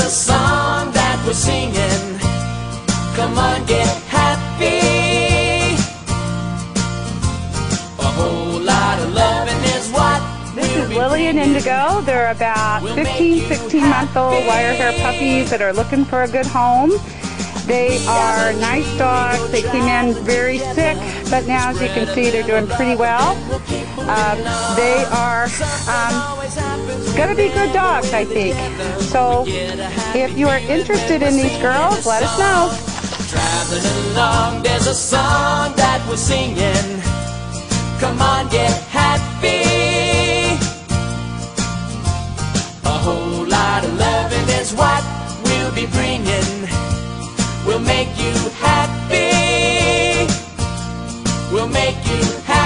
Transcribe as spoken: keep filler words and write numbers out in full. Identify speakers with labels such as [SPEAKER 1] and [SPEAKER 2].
[SPEAKER 1] a song that we're singing. Come on, get happy. A whole lot of loving is what
[SPEAKER 2] This is Lily and Indigo. They're about fifteen, sixteen month old wire hair puppies that are looking for a good home. They are nice dogs. They came in very sick, but now as you can see they're doing pretty well. Um, they are um, going to be good dogs, I think. So if you are interested in these girls, let us know.
[SPEAKER 1] Traveling along, there's a song that we're singing. Come on, get happy. A whole lot of loving is what we'll be bringing. We'll make you happy. We'll make you happy.